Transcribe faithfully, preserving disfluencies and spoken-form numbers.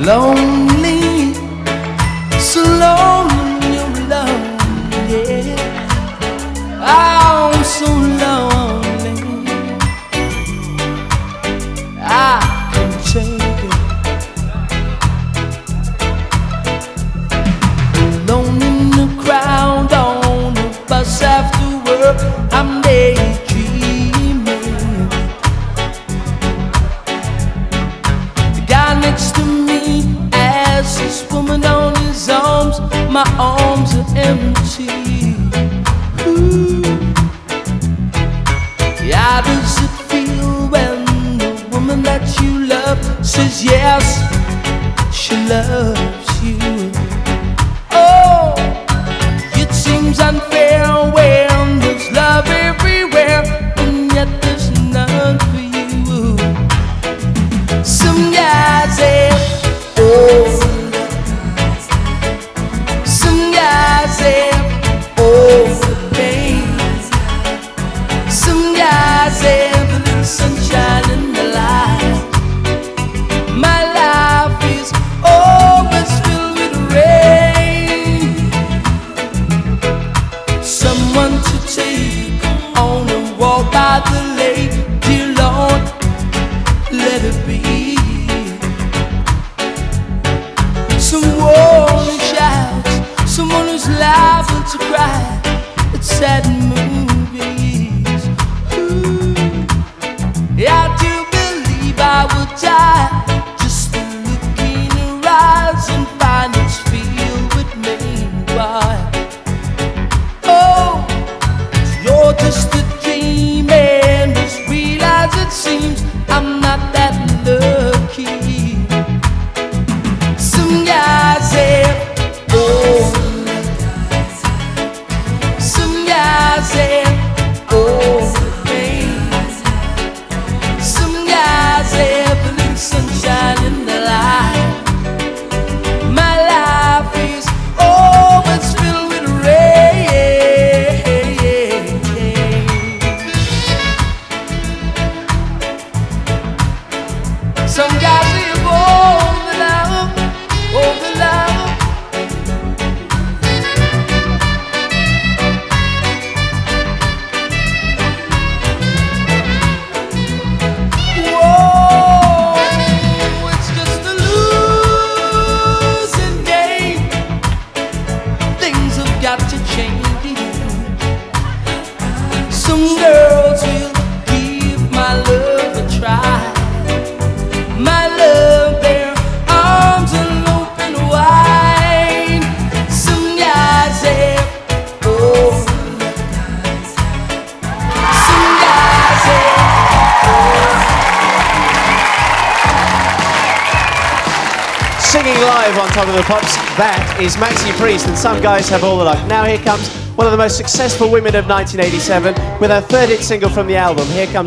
lonely, so lonely in your love, yeah. I'm so lonely, I can take it. Alone in the crowd on the bus after work, I'm daydreaming. The guy next to me as this woman on his arms, my arms are empty. Ooh. How does it feel when the woman that you love says yes, she loves you? Oh, it seems unfair when there's love everywhere and yet there's none for you. Some guys say, oh, some guys say, oh, the pain. Some guys say the little sunshine in the light. My life is always filled with rain. Someone to take on a walk by the lake. Dear Lord, let it be. Someone who shouts, someone who's liable to cry at sad movies. Ooh. I do believe I would die just to look in her eyes and find it's filled with me. Why? Oh, you're just a dream and as real as it seems, I'm not that lucky. Some guys say, oh, some guys say, oh, the pain. Some guys have a little sunshine in their life. My life is always filled with rain. Some guys live all the love, all the love. Whoa, it's just a losing game. Things have got to change. Some girls will give my love a try. My love, their arms are open wide. Some guys have, oh, some guys have, Singing live on Top of the Pops, that is Maxi Priest, and Some Guys Have All the Luck. Now here comes one of the most successful women of nineteen eighty-seven with her third hit single from the album. Here comes